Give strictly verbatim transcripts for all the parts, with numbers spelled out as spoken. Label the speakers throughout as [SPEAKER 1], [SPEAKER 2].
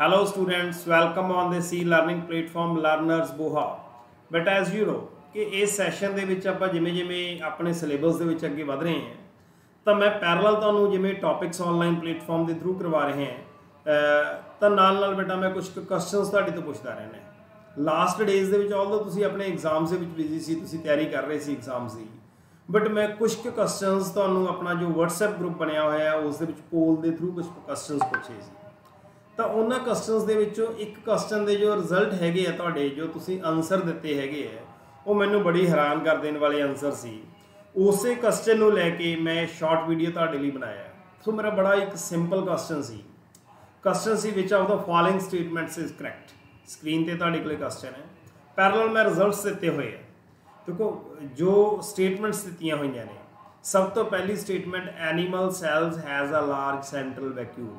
[SPEAKER 1] Hello students, welcome on the C learning platform Learners Boha. But as you know कि इस session ਦੇ ਵਿੱਚ ਆਪਾਂ ਜਿਵੇਂ ਜਿਵੇਂ ਆਪਣੇ ਸਿਲੇਬਸ ਦੇ ਵਿੱਚ ਅੱਗੇ ਵਧ ਰਹੇ ਹਾਂ ਤਾਂ ਮੈਂ ਪੈਰਲਲ ਤੁਹਾਨੂੰ ਜਿਵੇਂ ਟੌਪਿਕਸ ਆਨਲਾਈਨ ਪਲੇਟਫਾਰਮ ਦੇ ਥਰੂ ਕਰਵਾ ਰਹੇ ਹਾਂ ਤਾਂ ਨਾਲ ਨਾਲ ਬੇਟਾ ਮੈਂ ਕੁਝ ਕੁਐਸਚਨਸ ਤੁਹਾਡੇ ਤੋਂ ਪੁੱਛਦਾ ਰਹਿਣਾ ਲਾਸਟ ਡੇਜ਼ ਦੇ ਵਿੱਚ ਆਲਦੋ ਤੁਸੀਂ ਆਪਣੇ ਐਗਜ਼ਾਮਸ ਦੇ ਵਿੱਚ ਬਿਜ਼ੀ ਸੀ ਤੁਸੀਂ ਤਿਆਰੀ ਕਰ ਰਹੇ ਸੀ ਐਗਜ਼ਾਮਸ ਦੀ ਬਟ ਮੈਂ ਕੁਝ ਕੁਐਸਚਨਸ ਤੁਹਾਨੂੰ ਆਪਣਾ ਜੋ WhatsApp ਗਰੁੱਪ ਬਣਿਆ ਹੋਇਆ ਹੈ ਉਸ ਦੇ ਵਿੱਚ ਪੋਲ ਦੇ ਥਰੂ ਕੁਝ ਕੁਐਸਚਨਸ ਪੁੱਛੇ ਸੀ ਤਾਂ ਉਹਨਾਂ ਕੁਐਸਚਨਸ ਦੇ ਵਿੱਚੋਂ ਇੱਕ ਕੁਐਸਚਨ ਦੇ ਜੋ ਰਿਜ਼ਲਟ ਹੈਗੇ ਆ ਤੁਹਾਡੇ ਜੋ ਤੁਸੀਂ ਆਨਸਰ ਦਿੱਤੇ ਹੈਗੇ ਆ ਉਹ ਮੈਨੂੰ ਬੜੀ ਹੈਰਾਨ ਕਰ ਦੇਣ ਵਾਲੇ ਆਨਸਰ ਸੀ ਉਸੇ ਕੁਐਸਚਨ ਨੂੰ ਲੈ ਕੇ ਮੈਂ ਸ਼ਾਰਟ ਵੀਡੀਓ ਤੁਹਾਡੇ ਲਈ ਬਣਾਇਆ ਸੋ ਮੇਰਾ ਬੜਾ ਇੱਕ ਸਿੰਪਲ ਕੁਐਸਚਨ ਸੀ ਕੁਐਸਚਨ ਸੀ which of the following statements is correct screen ਤੇ ਤੁਹਾਡੇ ਕੋਲੇ ਕੁਐਸਚਨ ਹੈ ਪੈਰਲਲ ਮੈਂ ਰਿਜ਼ਲਟਸ ਦਿੱਤੇ ਹੋਏ ਆ ਦੇਖੋ ਜੋ ਸਟੇਟਮੈਂਟਸ ਦਿੱਤੀਆਂ ਹੋਈਆਂ ਨੇ ਸਭ ਤੋਂ ਪਹਿਲੀ statement animal cells has a large central vacuole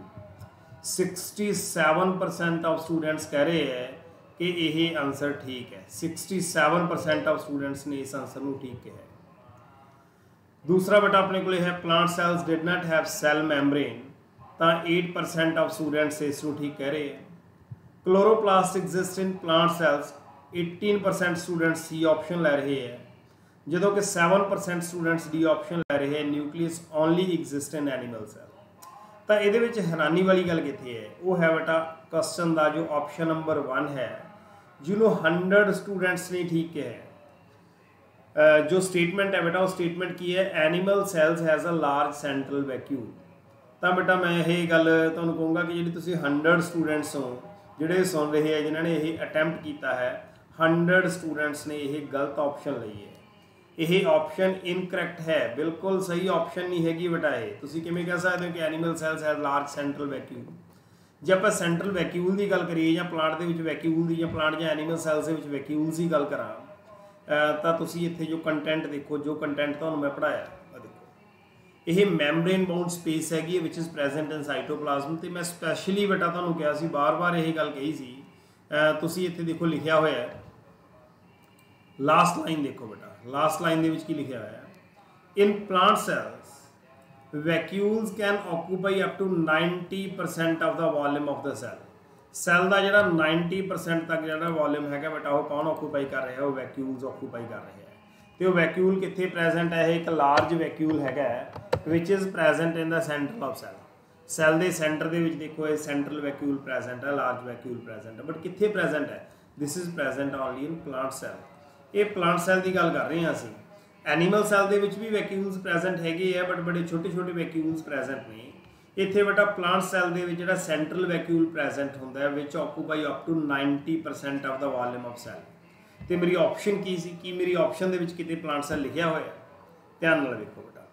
[SPEAKER 1] sixty-seven percent of students कह रहे हैं कि यही आंसर ठीक है sixty-seven percent of students ने इस आंसर को ठीक कहा है दूसरा बेटा अपने को है plant cells did not have cell membrane तो eight percent of students इस ठीक कह रहे हैं chloroplast exist in plant cells eighteen percent students C option लै रहे हैं जो कि seven percent students D option लै रहे हैं nucleus only exist in animal cell तो ये हैरानी वाली गल कितने है वो है बेटा क्वेश्चन का जो ऑप्शन नंबर वन है जिन्हों हंड्रेड स्टूडेंट्स ने ठीक है जो स्टेटमेंट है बेटा वो स्टेटमेंट की है animal cells has a large central vacuole तो बेटा मैं ये गल तुहानूं कहूँगा कि जी तुसीं हंड्रेड स्टूडेंट्स हो जिहड़े सुन रहे हैं जिन्होंने ये अटैम्प्ट किया है हंड्रेड स्टूडेंट्स ने यह गलत ऑप्शन ली है यह ऑप्शन इनकरैक्ट है बिल्कुल सही ऑप्शन नहीं हैगी बेटा ये तुसीं किवें कह सकते हो कि animal cells have large central vacuole जे आपां सेंट्रल वैक्यूल की गल करिए या प्लांट के वैक्यूल की या प्लांट या एनीमल सैल्स के वैक्यूल्स की गल करा तो तुसीं इत्थे जो कंटेंट देखो जो कंटेंट तुहानूं मैं पढ़ाया देखो यह मैमब्रेन बाउंड स्पेस हैगी which is present in cytoplasm तो मैं स्पैशली बेटा तुहानूं कहा सी बार बार यही गल कही सी तुसीं इत्थे देखो लिखिया होया है लास्ट लाइन देखो बेटा लास्ट लाइन दे विच की लिखा है in plant cells vacuoles can occupy up to ninety percent of the volume of the cell cell का जो ninety percent तक जो वॉल्यूम है बेटा वो कौन ऑक्यूपाई कर रहा है वो वैक्यूल्स ऑक्यूपाई कर रहे हैं तो वैक्यूल कितने प्रेजेंट है एक लार्ज वैक्यूल है which is present in the centre of cell cell के सेंटर के देखो ये सेंट्रल वैक्यूल प्रेजेंट है लार्ज वैक्यूल प्रेजेंट है बट कितने प्रेजेंट है this is present only in plant cell ये प्लांट सैल की गल कर रहे हैं असी एनीमल सैल के भी वैक्यूल्स प्रेजेंट है बट बड़े छोटे छोटे वैक्यूल्स प्रेजेंट ने इत्थे बेटा प्लांट सैल के जो सेंट्रल वैक्यूल प्रेजेंट होंगे which occupy up to ninety percent of the volume of cell तो मेरी ऑप्शन की सी कि मेरी ऑप्शन के कितने प्लांट सैल लिखा हुआ ध्यान नाल देखो बेटा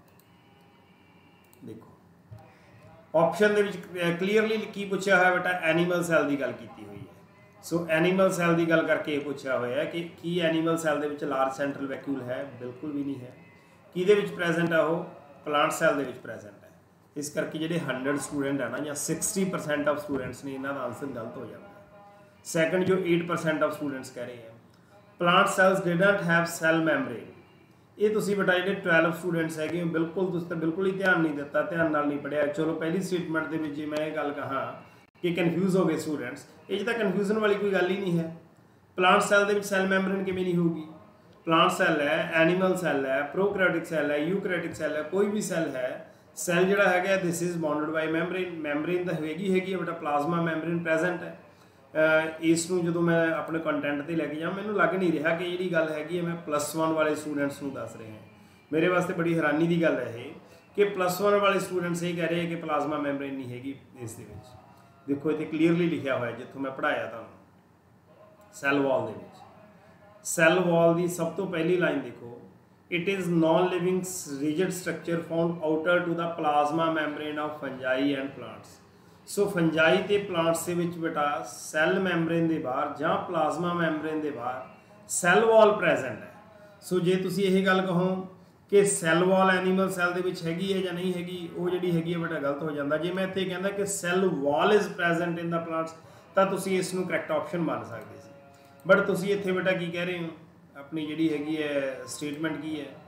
[SPEAKER 1] देखो ऑप्शन के क्लीयरली की पूछा है बेटा एनीमल सैल की गल की हुई है सो एनीमल सैल की गल करके ये पूछा हुआ है कि की एनीमल सैल के लार्ज सेंट्रल वैक्यूल है बिल्कुल भी नहीं है कि प्रेजेंट है वो प्लांट सैल के प्रेजेंट है इस करके जो हंड्रेड स्टूडेंट है ना या सिक्सटी परसेंट ऑफ स्टूडेंट्स ने इन्हों का आंसर गलत हो जाता है सैकेंड जो एट परसेंट ऑफ स्टूडेंट्स कह रहे हैं plant cells did not have cell membrane ये तुसीं बेटा जो ट्वेल्व स्टूडेंट्स है बिल्कुल तुसीं तो बिल्कुल ही ध्यान नहीं दिता ध्यान नाल नहीं पढ़िया चलो पहली स्टेटमेंट के जी मैं ये गल कहा कि कन्फ्यूज हो गए स्टूडेंट्स ये तो कन्फ्यूजन वाली कोई गल ही नहीं है प्लांट सैल के सैल मैमब्रेन किवें नहीं होगी प्लांट सैल है एनीमल सैल है प्रोकैरियोटिक सैल है यूकैरियोटिक सैल है कोई भी सैल है सैल जोड़ा है this is bounded by membrane membrane तो हैगी हैगी है बेटा प्लाज्मा मैमब्रेन प्रेजेंट है इसनूं जो मैं अपने कंटेंट पर लैके जाऊँ मैनूं लग नहीं रहा कि जी गल हैगी मैं प्लस वन वाले स्टूडेंट्स को दस रहे हैं मेरे वास्ते बड़ी हैरानी की गल है कि प्लस वन वाले स्टूडेंट्स ये कह रहे हैं कि प्लाज्मा मैमब्रेन नहीं हैगी इस दे विच देखो इतने क्लीयरली लिखा हुआ है जितों मैं पढ़ाया था सैल वॉल के सैल वॉल की सब तो पहली लाइन देखो it is non living rigid structure found outer to the plasma membrane of fungi and plants so fungi ते प्लांट्स के विच बेटा सैल मैमब्रेन के बाहर जां प्लाज्मा मैमब्रेन के बाहर सैल वॉल प्रेजेंट है सो जे तुसीं यही गल कहो कि सैल वॉल एनीमल सैल के हैगी है या नहीं हैगी वो जी हैगी है बेटा गलत हो जाता जे मैं इत्थे कहना कि cell wall is present in the plants तो तुसीं इसनूं करैक्ट ऑप्शन मान सकते सी बट तुसीं इत्थे बेटा की कह रहे हो अपनी जी हैगी है स्टेटमेंट की है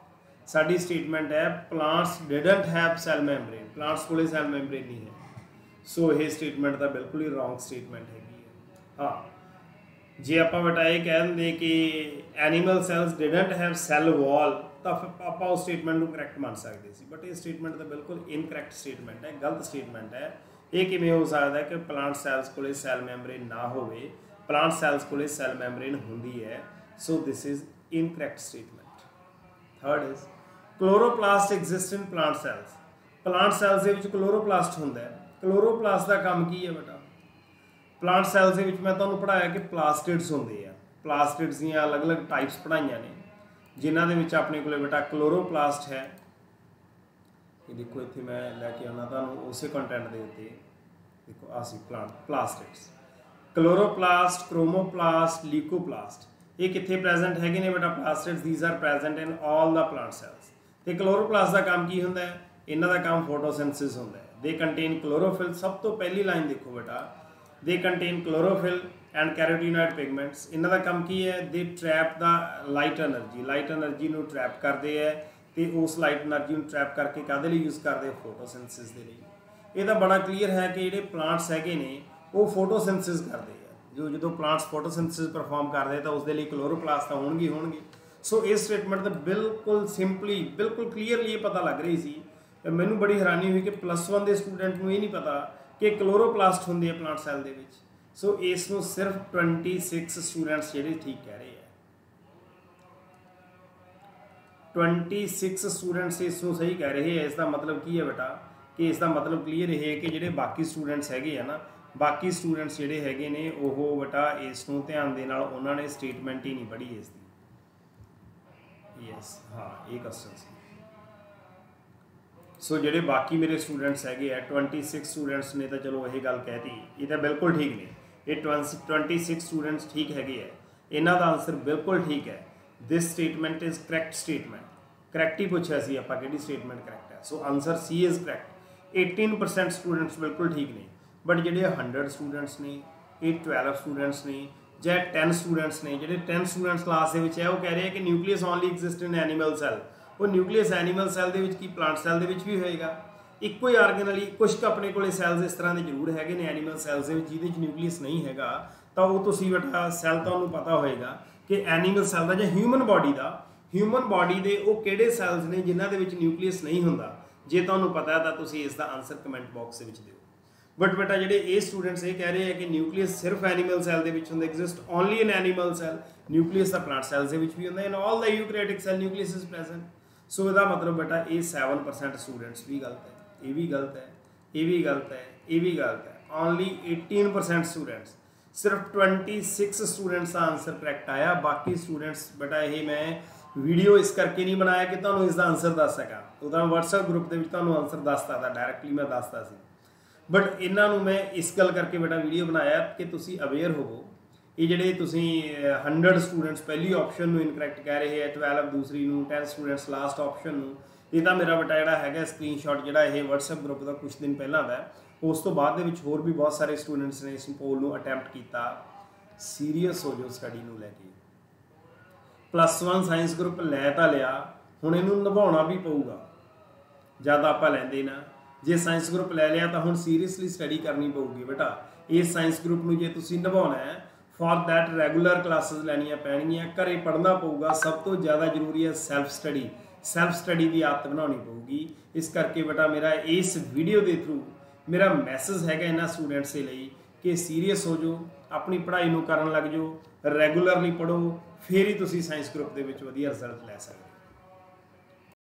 [SPEAKER 1] साडी स्टेटमेंट है plants didn't have cell membrane plants कोले सैल मैमब्रेन नहीं है सो ये स्टेटमेंट तो बिल्कुल ही रॉन्ग स्टेटमेंट हैगी है। हाँ जे आप बेटा ये कह दें कि animal cells didn't have cell wall तो फिर आप उस स्टेटमेंट को करैक्ट मान सकते सी, बट ये स्टेटमेंट तो बिल्कुल इनकरैक्ट स्टेटमेंट है, गलत स्टेटमेंट है। ये किमें हो सकता है कि प्लांट सैल्स को सैल मैमब्रेन ना हो, प्लांट सैल्स को सैल मैमब्रेन होंदी है, so this is incorrect statement. Third is chloroplast exist in plant cells. Plant cells के क्लोरोप्लास्ट होंदा है। क्लोरोप्लास्ट का काम की है बेटा, प्लांट सैल्स के मैं तुहानूं पढ़ाया कि प्लास्टिड्स होंदे आ, प्लास्टिड्स दी अलग अलग टाइप्स पढ़ाइयां ने, जिन्हां दे विच अपने कोले बेटा क्लोरोप्लास्ट है। ये देखो इत्थे मैं लैके आना तुहानूं उसे कंटेंट दे उत्ते, देखो आ सी plant plastids, chloroplast, chromoplast, leucoplast, ये कित्थे प्रेजेंट हैगे ने बेटा plastids, these are present in all the plant cells. ते क्लोरोप्लास्ट का काम की हुंदा है, इन्हां दा काम फोटोसिंथेसिस हुंदा है। दे कंटेन क्लोरोफिल, सब तो पहली लाइन देखो बेटा, they contain chlorophyll and carotenoid pigments. इन्हां दा काम की है, they trap the light energy, light energy नूं ट्रैप करते हैं तो उस लाइट एनर्जी नूं ट्रैप करके काहदे लई यूज़ करते हैं, फोटोसिंथेसिस दे लई। ये तो बड़ा क्लीयर है कि जिहड़े प्लांट्स हैगे ने वो फोटोसिंथेसिस करते हैं, जो जो प्लांट्स फोटोसिंथेसिस परफॉर्म करते हैं तो उसके लिए क्लोरोप्लास्ट तो होणगे होणगे। सो इस स्टेटमेंट तो बिल्कुल सिंपली बिल्कुल क्लीयरली ये पता लग रही सी। मैनू बड़ी हैरानी हुई कि प्लस वन के स्टूडेंट को ये नहीं पता कि क्लोरोप्लास्ट होंगे है प्लांट सैल दे विच। सो इसनूं सिर्फ ट्वेंटी सिक्स स्टूडेंट्स जिहड़े ठीक कह रहे हैं, ट्वेंटी सिक्स स्टूडेंट्स इसनूं सही कह रहे हैं। इसका मतलब की है बेटा कि इसका मतलब क्लीयर है कि जिहड़े बाकी स्टूडेंट्स हैगे आ ना, बाकी स्टूडेंट्स जिहड़े हैगे ने वो बेटा इसनूं ध्यान दे नाल उन्होंने स्टेटमेंट ही नहीं पढ़ी इसकी। यस हाँ ये क्वेश्चन सी। सो so, ਜਿਹੜੇ बाकी मेरे स्टूडेंट्स हैगे है ट्वेंटी सिक्स स्टूडेंट्स ने तो चलो यही गल कहती, ये तो बिल्कुल ठीक ने, ये ट्वेंटी सिक्स स्टूडेंट्स ठीक हैगे है, इन्हों का आंसर बिल्कुल ठीक है। This statement is correct statement, correct ही पूछा सी आप कि स्टेटमेंट करैक्ट है, so answer C is correct. Eighteen percent students बिल्कुल ठीक ने, बट जो हंड्रड स्टूडेंट्स ने, ये ट्वेल्व स्टूडेंट्स ने, चाहे टेन स्टूडेंट्स ने, जो टेन स्टूडेंट्स क्लास के वो कह रहे हैं कि nucleus only exist in animal cell. वो न्यूक्लियस एनीमल सैल दे विच की प्लांट सैल दे विच भी होएगा, इक्को ही आर्गेनली। कुछ अपने को सैल्स इस तरह के जरूर है ने एनीमल सैल्स दे विच जिहदे न्यूक्लियस नहीं हैगा, तो वो तुसीं बेटा सैल तुहानूं पता होएगा कि एनीमल सैल का जां ह्यूमन बॉडी का, ह्यूमन बॉडी के वो किहड़े सैल्स ने जिन्हां दे विच न्यूक्लियस नहीं हुंदा। जे तुहानूं पता है तो तुसीं इसका आंसर कमेंट बॉक्स के विच दिओ। बट बेटा जिहड़े ये स्टूडेंट्स ये कह रहे हैं कि न्यूक्लियस सिर्फ एनीमल सैल दे विच हुंदा, exist only in animal cell, nucleus तो प्लांट सैल्स दे विच भी हुंदा, in all the eukaryotic cell nucleus is present. So इसका मतलब बेटा ये सैवन परसेंट स्टूडेंट्स भी गलत है, ये भी गलत है, ये भी गलत है, ये भी गलत है। ओनली एटीन परसेंट स्टूडेंट्स, सिर्फ ट्वेंटी सिक्स स्टूडेंट्स का आंसर करैक्ट आया। बाकी स्टूडेंट्स बेटा ये मैं वीडियो इस करके नहीं बनाया कि तुहानूं इसका आंसर दस सका, उदा व्हाट्सएप ग्रुप के तुहानूं आंसर दसता था, डायरैक्टली मैं दसता सी, बट इन्हों मैं इस गल करके बेटा वीडियो बनाया कि तुसीं अवेयर होवो। ये जिहड़े तुसीं हंड्रड स्टूडेंट्स पहली ऑप्शन में इनकरैक्ट कह रहे हैं, ट्वेल्व दूसरी नूं, टेन स्टूडेंट्स लास्ट ऑप्शन में, ये तो मेरा बेटा जिहड़ा हैगा स्क्रीन शॉट जिहड़ा ये व्हाट्सएप ग्रुप का कुछ दिन पहला दा, उस तो बाद दे विच होर भी बहुत सारे स्टूडेंट्स ने इस पोल नूं अटैम्प्ट किया। सीरीयस हो जाओ स्टडी नूं लैके, प्लस वन साइंस ग्रुप लै तां लिया, हुण इहनूं निभाउणा भी पऊगा, जद आपां लैंदे ना। जे साइंस ग्रुप लै लिया तो हुण सीरीयसली स्टडी करनी पऊगी बेटा। इस साइंस ग्रुप नूं जे तुसीं निभाउणा है, फॉर दैट रैगूलर क्लासेस लैनियां पैणगियां, घरे पढ़ना पऊगा। सब तो ज़्यादा जरूरी है सैल्फ स्टडी, सैल्फ स्टडी की आदत बनानी पऊगी। इस करके बेटा मेरा इस वीडियो के थ्रू मेरा मैसेज है इन्होंने स्टूडेंट्स के लिए कि सीरीयस हो जाओ, अपनी पढ़ाई नूं करन लग जाओ, रैगूलरली पढ़ो, फिर ही तुसीं साइंस ग्रुप के वधिया रिजल्ट लै सकते हो।